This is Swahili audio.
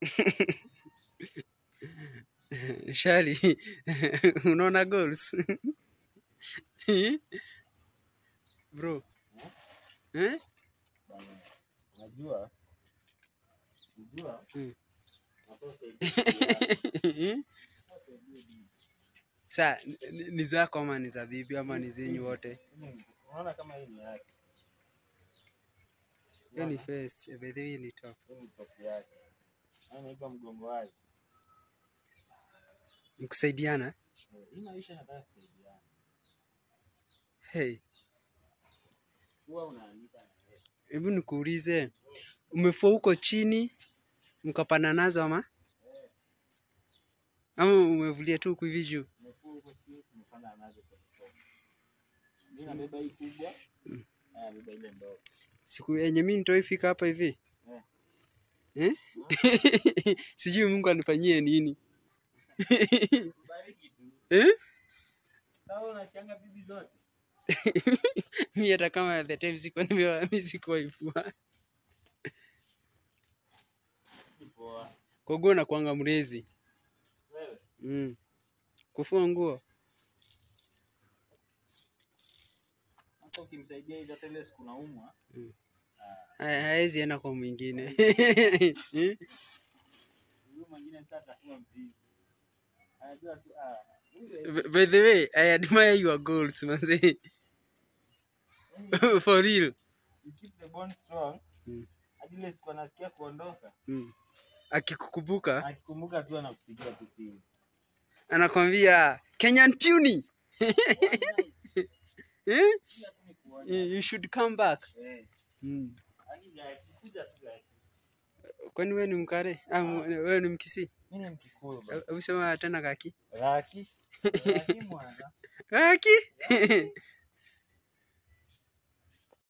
Shali, unaona goals? Bro. Najua. Sasa ni zako ama ni za bibi ama ni zenyu wote? Unaona kama hii ni yake. Hii ni first, by the way ni top. Hii ni top yake. Anaitwa mgongo wazi. Ni kusaidiana? Hii maisha nataka kusaidiana. Hey. Huwa unaanika na wewe. Hebu nikuulize. Umefua huko chini mkapana nazo ama? Ama umevulia tu huku hivi juu? Umefua huko chini tumepanda nazo kwa top. Mimi nabeba hii kubwa. Nabeba ile ndogo. Siku yenye mimi nitoifika hapa hivi. Sijui Mungu anifanyie nini. Bariki tu. Sawa unachanga bibi zote. Mimi hata kama the time siko mimi siko ifua. Kwa gona kuanga mlezi. Wewe? Kufua nguo. Sasa ukimsaidia ile tele siku naumwa. Haezi enda kwa mwingine. Huyo mwingine sasa atakuwa mvivu. Anajua tu By the way, I admire your goals, manze. For real. You keep the bond strong. Hadi ile siku anasikia kuondoka. Akikumbuka tu anakupigia tu simu. Anakwambia Kenyan Puny. You should come back. Kwani wewe ni Mkare? Wewe ni Mkisii? Mimi ni Mkikuyu bwana. Hebu sema tena kaki. Kaki. Kaki mwana. Kaki.